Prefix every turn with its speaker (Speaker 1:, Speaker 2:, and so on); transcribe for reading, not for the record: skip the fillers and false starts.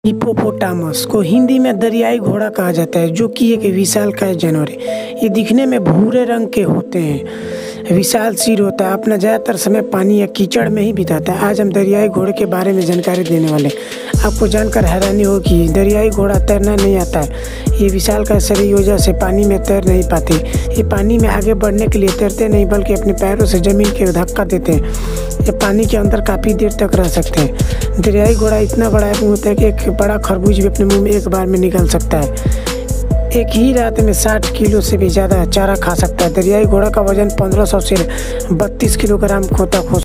Speaker 1: Hippopotamus को हिंदी में दरियाई घोड़ा कहा जाता है, जो कि एक विशालकाय जानवर है। ये दिखने में भूरे रंग के होते हैं, विशाल सिर होता है, अपना ज़्यादातर समय पानी या कीचड़ में ही बिताता है। आज हम दरियाई घोड़े के बारे में जानकारी देने वाले हैं। आपको जानकर हैरानी होगी, दरियाई घोड़ा तैरना नहीं आता है। ये विशालकाय शरीर की वजह से पानी में तैर नहीं पाते। ये पानी में आगे बढ़ने के लिए तैरते नहीं, बल्कि अपने पैरों से ज़मीन के धक्का देते हैं। ये पानी के अंदर काफ़ी देर तक रह सकते हैं। दरियाई घोड़ा इतना बड़ा होता है कि एक बड़ा खरबूज भी अपने मुंह में एक बार में निकल सकता है। एक ही रात में 60 किलो से भी ज़्यादा चारा खा सकता है। दरियाई घोड़ा का वजन 1500 से 32 किलोग्राम होता है।